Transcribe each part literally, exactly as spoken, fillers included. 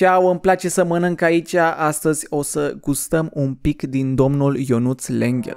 Ceau, îmi place să mănânc aici. Astăzi o să gustăm un pic din domnul Ionuț Lenghel.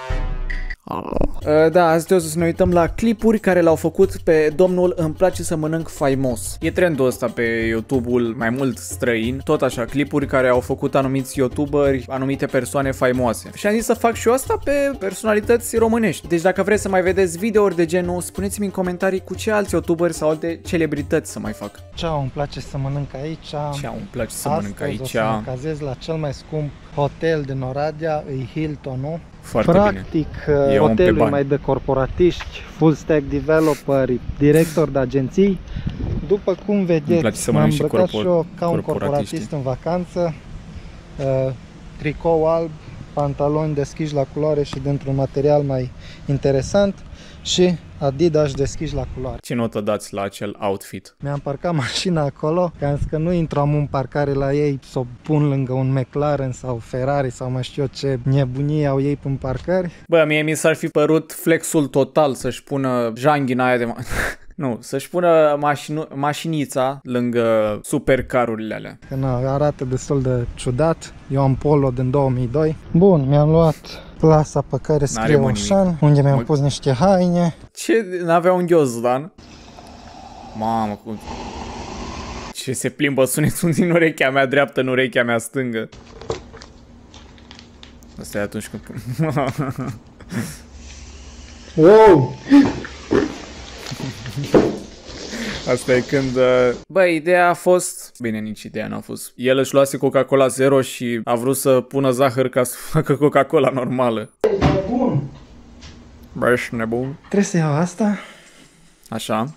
Uh, da, astăzi o să ne uităm la clipuri care l-au făcut pe domnul Îmi place să mănânc faimos. E trendul ăsta pe YouTube-ul mai mult străin, tot așa, clipuri care au făcut anumiți YouTuberi, anumite persoane faimoase. Și am zis să fac și eu asta pe personalități românești. Deci dacă vreți să mai vedeți videouri de genul, spuneți-mi în comentarii cu ce alți YouTuberi sau alte celebrități să mai fac. Ceau, îmi place să mănânc aici. Ceau, îmi place să mănânc aici. Astăzi o să mă cazez la cel mai scump hotel din Oradea, e Hilton-ul. Foarte Practic, bine. hotelul e mai de corporatiști, full stack developeri, directori de agenții. După cum vedeți, m-am îmbrăcat și eu ca un corporatist în vacanță. Uh, tricou alb, pantaloni deschiși la culoare și dintr-un material mai interesant și Adidas deschiși la culoare. Ce notă dați la acel outfit? Mi-am parcat mașina acolo, că am zis că nu intru am în parcare la ei să o pun lângă un McLaren sau Ferrari sau mai știu eu ce nebunie au ei în parcări. Bă, mie mi s-ar fi părut flexul total să-și pună janghina aia de... Nu, să-și pună mașinu mașinița lângă supercarurile alea. Că na, arată destul de ciudat. Eu am Polo din două mii doi. Bun, mi-am luat plasa pe care scrie Oșan, unde mi-am pus niște haine. Ce? N-avea un ghiozdan? Mamă, cum... Ce se plimbă sunetul din urechea mea dreaptă în urechea mea stângă. Asta e atunci când... Wow! Asta e când... Uh... Bă, ideea a fost... Bine, nici ideea n-a fost. El își luase Coca-Cola Zero și a vrut să pună zahăr ca să facă Coca-Cola normală. Nebun! Bă, ești nebun. Trebuie să iau asta. Așa.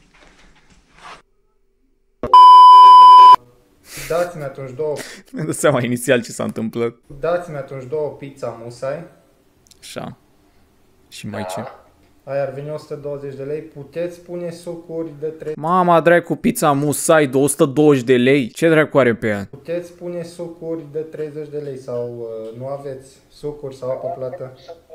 Dați-mi atunci două... Mi-am dat seama inițial ce s-a întâmplat. Dați-mi atunci două pizza musai. Așa. Și mai ce? Aia ar veni o sută douăzeci de lei. Puteți pune sucuri de trei... Mama, dracu, pizza musai de o sută douăzeci de lei? Ce dracu are pe ea? Puteți pune sucuri de treizeci de lei sau uh, nu aveți sucuri sau apă plată?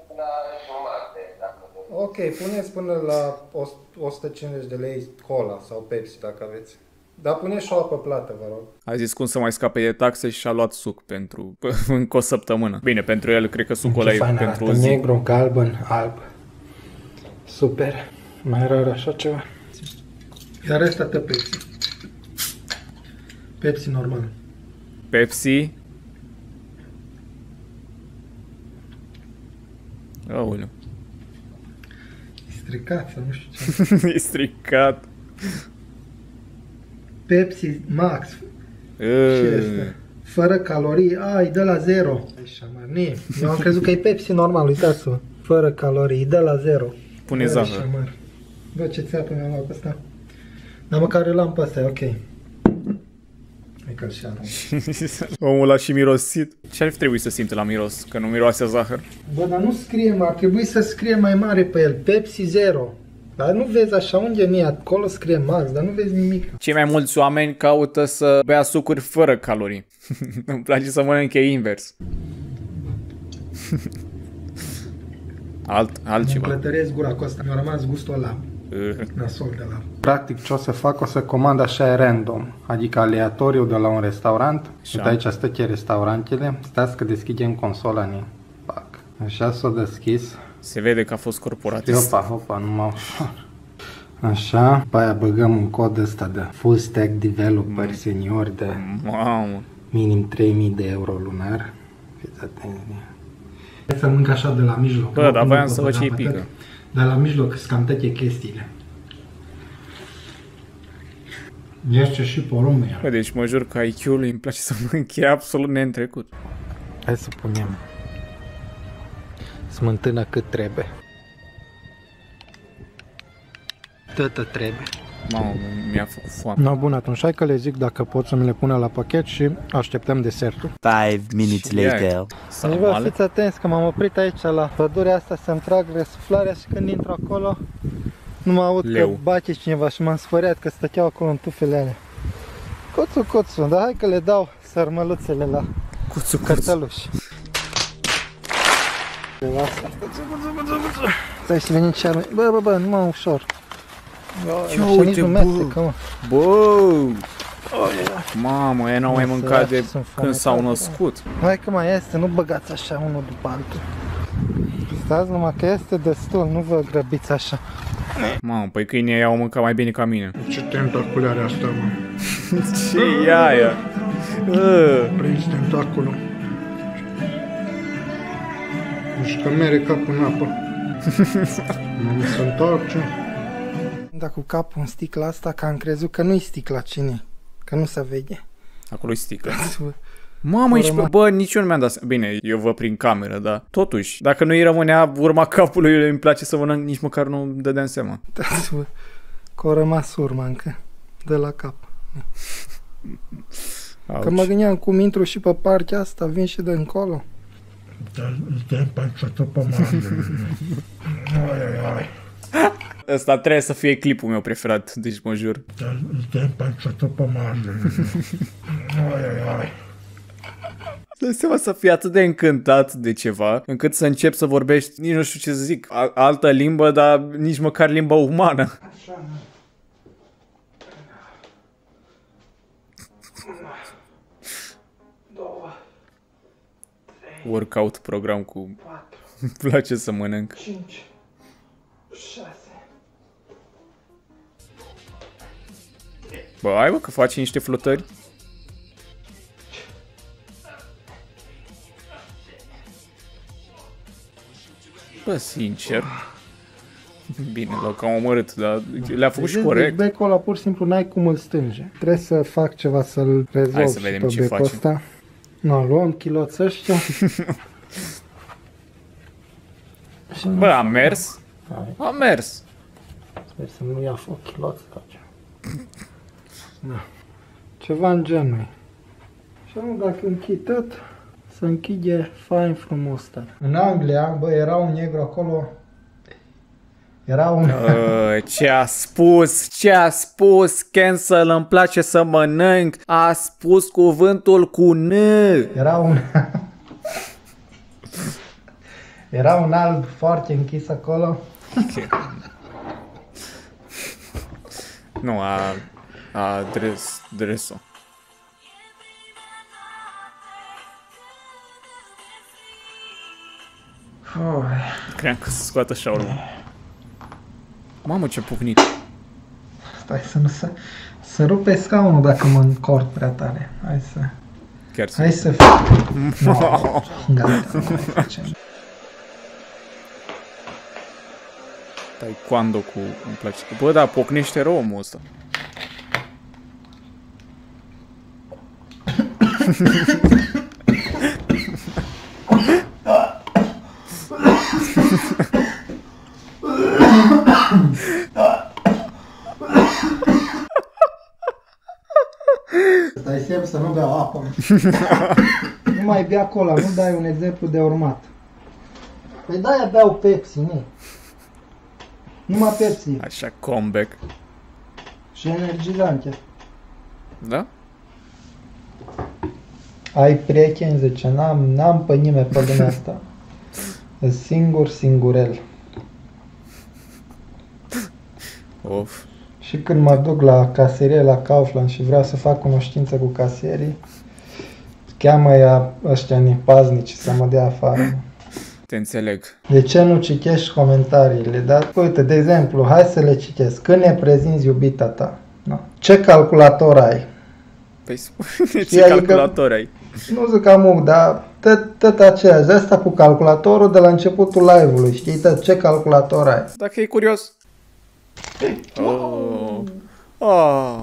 Ok, puneți până la o sută cincizeci de lei cola sau Pepsi dacă aveți. Dar puneți și o apă plată, vă rog. A zis cum să mai scape de taxe și a luat suc pentru încă o săptămână. Bine, pentru el cred că sucul ăla e pentru o zi. Negru, galben, alb. Super. Mai rar așa ceva. Iar ăsta te Pepsi. Pepsi normal. Pepsi? Aoleu. E stricat sau nu știu ce. E stricat. Pepsi Max. Și ăsta. Fără calorii. A, e de la zero. Eu am crezut că e Pepsi normal, uitați-vă. Fără calorii, e de la zero. Pune zahăr. Bă, ce țeapă mi-am luat pe ăsta. Dar măcar îl am pe ăsta, e ok. E că și arunc. Omul a și mirosit. Ce ar fi trebuit să simte la miros? Că nu miroase zahăr? Bă, dar nu scrie, ar trebui să scrie mai mare pe el. Pepsi Zero. Dar nu vezi așa unde mi-e, acolo scrie Max, dar nu vezi nimic. Cei mai mulți oameni caută să bea sucuri fără calorii. Îmi place să mănânce invers. Alt, altceva. Îmi plătăresc gura cu asta. Mi-a rămas gustul ăla. Nasol de la. Practic ce o să fac, o să comand așa random, adică aleatoriu de la un restaurant. Uite aici stă restaurantele. Stați că deschidem consola ne. Pac. Așa s-o deschis. Se vede că a fost corporatist. Hopa, hopa, numai ușor. Așa, pe aia băgăm un cod ăsta de full stack developer senior de Mamă. minim trei mii de euro lunar. Fiți atenți. Să mânc așa de la mijloc. Bă, dar voiam să văd ce-i pică. Dar la mijloc sunt cam toate chestiile. Este și porumbul. Bă, deci mă jur că I Q-ul îmi place să mănânc, e absolut neîntrecut. Hai să punem smântână cât trebuie. Tătă trebuie. Mamă, mi-a făcut foame. No, bun, atunci hai că le zic dacă pot să mi le pună la pachet și așteptăm desertul. Five minutes later. Deci vă fiți atenți că m-am oprit aici la pădurea asta să-mi trag răsuflarea și când intru acolo nu mă aud Leu. Că bate cineva și m-am sfăriat că stăteau acolo în tufele alea. Coțu, coțu, dar hai că le dau sărmăluțele la cuțu, cărtăluși. Stai să venim ce arme. Bă, bă, bă, numai ușor. Ce uite, bă! Bă! Mamă, ei n-au mai mâncat de când s-au născut. Hai că mai este, nu băgați așa unul după altul. Stați numai că este destul, nu vă grăbiți așa. Mamă, păi câinii au mâncat mai bine ca mine. Ce tentacule are asta, mă? Ce e aia? Prins tentaculul. Și că mere capul în apă. Mamă, se întoarce. Da, cu capul în sticla asta, că am crezut că nu-i sticla, cine? Că nu se vede. Acolo-i sticla. Mamă, ești, bă, nici eu nu mi-am dat seama. Bine, eu văd prin cameră, dar totuși, dacă nu îi rămânea urma capului, îmi place să mănânc, nici măcar nu dădeam seama. Că a rămas urma încă, de la cap. Auci. Că mă gândeam cum intru și pe partea asta, vin și de încolo. Stai panciată pe mare. Ai, ai, ai. Ăsta trebuie să fie clipul meu preferat, deci mă jur. Stai panciată pe mare. Ai, ai, ai. Dă seama să fii atât de încântat de ceva, încât să începi să vorbești, nici nu știu ce să zic, altă limbă, dar nici măcar limba umană. Așa, două, trei, workout program cu... patru, îmi place să mănânc. cinci, șase. Bă, hai bă că faci niște flotări. Bă, sincer. Bine, l-au cam omorât, dar le-a făcut și corect. Deci becul ăla pur și simplu n-ai cum îl stânge. Trebuie să fac ceva să-l rezolv. Hai să vedem ce facem. Ăsta. No, luăm chiloți ăștia. Bă, a mers? A mers. Sper să nu ia foc chiloți. Da. Ceva în genul. Și nu, dacă închid tot, să închide fain frumos. În Anglia, bă, era un negru acolo. Era un... Uh, ce a spus, ce a spus, cancel, îmi place să mănânc, a spus cuvântul cu N. Era un... Era un alb foarte închis acolo. Okay. Nu, a... a dres... dres-o. Oh. Cream că se scoată așa urmă. Mamă, ce pucnit. Stai să nu se... Să rupe scaunul dacă mă încord prea tare. Hai să... Chiar să... Hai să fie... No. Gata, nu mai facem. Taekwondo cu... îmi place. Bă, da, pocnește rău omul ăsta. Stai semn să nu beau apă. Nu mai bea cola, nu dai un exemplu de urmat. Păi de-aia beau Pepsi, nu? Numai Pepsi. Așa, comeback. Și energizante. Da? Ai prieteni, zice, n-am, n-am pe nimeni pe lumea asta. E singur, singurel. Of. Și când mă duc la caserie la Kaufland și vreau să fac cunoștință cu casierii, cheamă ea ăștia nipaznici să mă dea afară. Te înțeleg. De ce nu citești comentariile? Dar, uite, de exemplu, hai să le citesc. Când ne prezinți iubita ta? No. Ce calculator ai? Păi spune ce calculator ai? Nu zic am dar tot, tot aceeași. Asta cu calculatorul de la începutul live-ului. Știi tot ce calculator ai? Dacă e curios. Oh. Oh.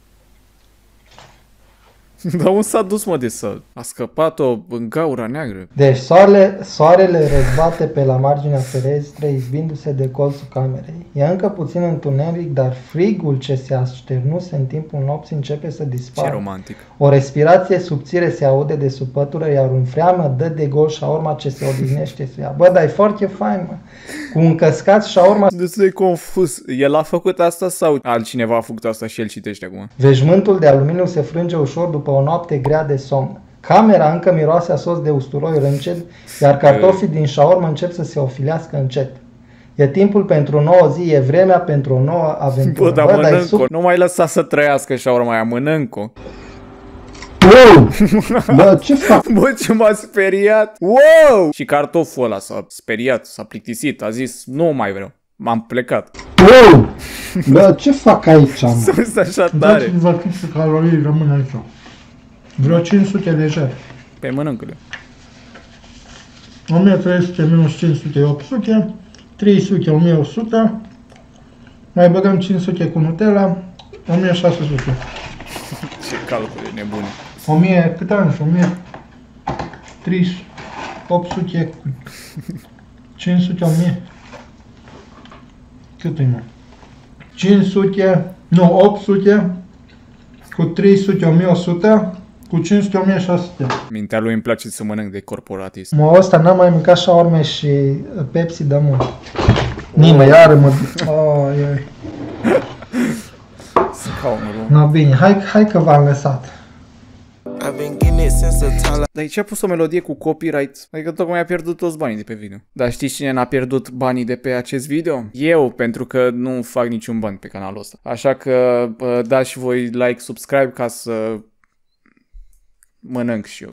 Dar unde s-a dus, mă, de să... A scăpat-o în gaura neagră. Deci soarele, soarele răzbate pe la marginea ferestrei, izbindu-se de colțul camerei. E încă puțin întuneric, dar frigul ce se așternuse în timpul nopții începe să dispară. Ce romantic. O respirație subțire se aude de sub pătură, iar un freamă dă de gol șaorma ce se odihnește să ia. Bă, dar e foarte fain, mă. Cu un căscat șaorma... Destul de confuz. El a făcut asta sau altcineva a făcut asta și el citește acum? Veșmântul de aluminiu se frânge ușor după o noapte grea de somn. Camera încă miroase a sos de usturoi rânced, iar cartofii din șaormă încep să se ofilească încet. E timpul pentru o nouă zi, e vremea pentru o nouă aventură. Bă, dar mănânc-o, nu mai lăsa să trăiască shawarma aia, mănânc-o. Wow! Bă, ce fac? Bă, ce m-a speriat! Wow! Și cartoful ăla s-a speriat, s-a plictisit, a zis, nu mai vreau. M-am plecat. Wow! Bă, ce fac aici, mă? Sunt așa tare. Dați-vă câte calorii rămân aici. Vreo cinci sute lejer. Pe mănâncă-le. o mie trei sute minus cinci sute, opt sute. trei sute, o mie o sută. Mai băgăm cinci sute cu Nutella. o mie șase sute. Ce calcule nebune. o mie, cât ani? o mie trei sute, opt sute, cinci sute, o mie. Cât e, mă? cinci sute, nu, opt sute, cu trei sute, o mie o sută, cu cinci sute, o mie șase sute. Mintea lui îmi place să mănânc de corporatist. Mă, ăsta n-am mai mâncat shawarma și Pepsi de mult. Nimă, iară mă... Oh, ioi. Scaunul. No, bine, hai, hai că v-am lăsat. Dar ce a pus o melodie cu copyright? Adică tocmai a pierdut toți banii de pe video. Dar știți cine n-a pierdut banii de pe acest video? Eu, pentru că nu fac niciun ban pe canalul ăsta. Așa că dați și voi like, subscribe ca să mănânc și eu.